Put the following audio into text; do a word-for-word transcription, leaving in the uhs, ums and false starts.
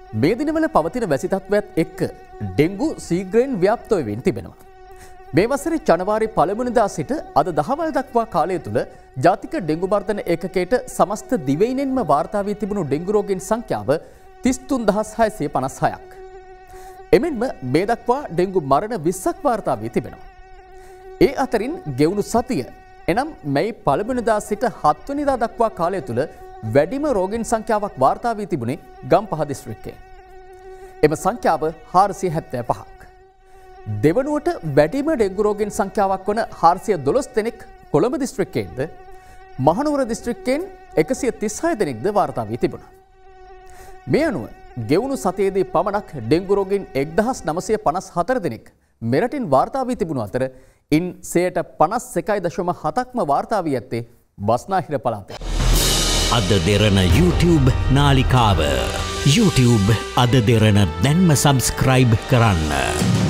මේ දිනවල පවතින වැසි තත්ත්වයත් එක්ක ඩෙංගු ශීඝ්‍රයෙන් ව්‍යාප්ත වෙමින් තිබෙනවා. මේ වසරේ ජනවාරි පළමුවනිදා සිට අද දහවල් දක්වා කාලය තුල ජාතික ඩෙංගු මර්ධන ඒකකයට සමස්ත දිවයිනෙන්ම වාර්තා වී තිබුණු ඩෙංගු රෝගීන් සංඛ්‍යාව තිස් තුන් දහස් හයසිය පනස් හයක්. එමෙන්ම මේ දක්වා ඩෙංගු මරණ විස්සක් වාර්තා වී තිබෙනවා. ඒ අතරින් ගෙවුණු සතිය එනම් මැයි පළමුවනිදා සිට හත්වැනිදා දක්වා කාලය තුල වැඩිම රෝගීන් සංඛ්‍යාවක් වාර්තා වී තිබුණේ ගම්පහ දිස්ත්‍රික්කයේ. එම සංඛ්‍යාව හාරසිය හැත්තෑ පහක්. දෙවනුවට වැඩිම ඩෙංගු රෝගීන් සංඛ්‍යාවක් වන හාරසිය දොළොස් දෙනෙක් කොළඹ දිස්ත්‍රික්කයෙන්ද මහනුවර දිස්ත්‍රික්කයෙන් එකසිය තිස් හය දෙනෙක්ද වාර්තා වී තිබුණා. මේ අනුව ගෙවුණු සතියේදී පමණක් ඩෙංගු රෝගීන් එක්දහස් නවසිය පනස් හතර දෙනෙක් මෙරටින් වාර්තා වී තිබුණු අතර ඉන් සියයට පනස් එකයි දශම හතක්ම වාර්තා වී ඇත්තේ බස්නාහිර පළාතේ. අද දෙරණ YouTube නාලිකාව YouTube අද දෙරණ දැන්ම සබස්ක්‍රයිබ් කරන්න.